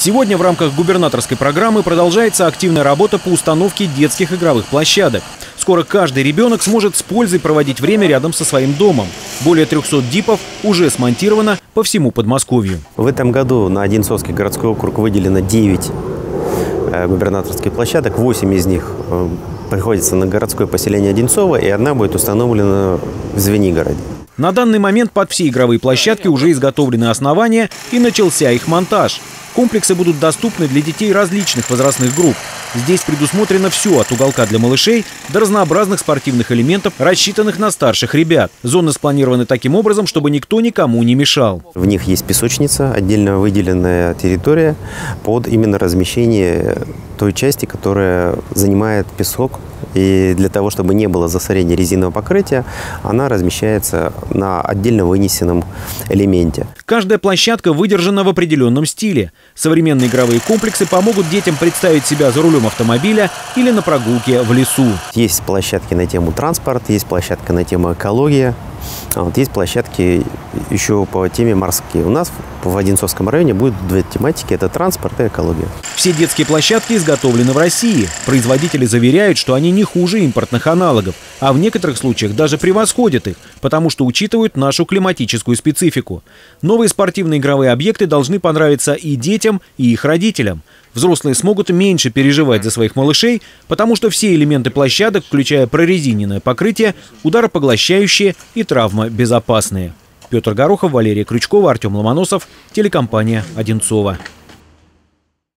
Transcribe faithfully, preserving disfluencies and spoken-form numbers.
Сегодня в рамках губернаторской программы продолжается активная работа по установке детских игровых площадок. Скоро каждый ребенок сможет с пользой проводить время рядом со своим домом. Более трёхсот дипов уже смонтировано по всему Подмосковью. В этом году на Одинцовский городской округ выделено девять губернаторских площадок. восемь из них приходится на городское поселение Одинцово, и одна будет установлена в Звенигороде. На данный момент под все игровые площадки уже изготовлены основания и начался их монтаж. Комплексы будут доступны для детей различных возрастных групп. Здесь предусмотрено все от уголка для малышей до разнообразных спортивных элементов, рассчитанных на старших ребят. Зоны спланированы таким образом, чтобы никто никому не мешал. В них есть песочница, отдельно выделенная территория под именно размещение той части, которая занимает песок. И для того, чтобы не было засорения резинового покрытия, она размещается на отдельно вынесенном элементе. Каждая площадка выдержана в определенном стиле. Современные игровые комплексы помогут детям представить себя за рулем автомобиля или на прогулке в лесу. Есть площадки на тему транспорт, есть площадка на тему экология. Вот есть площадки еще по теме морские. У нас в Одинцовском районе будет две тематики – это транспорт и экология. Все детские площадки изготовлены в России. Производители заверяют, что они не хуже импортных аналогов, а в некоторых случаях даже превосходят их, потому что учитывают нашу климатическую специфику. Новые спортивные игровые объекты должны понравиться и детям, и их родителям. Взрослые смогут меньше переживать за своих малышей, потому что все элементы площадок, включая прорезиненное покрытие, ударопоглощающие и травмобезопасные. Петр Горохов, Валерия Крючкова, Артем Ломоносов, телекомпания «Одинцово».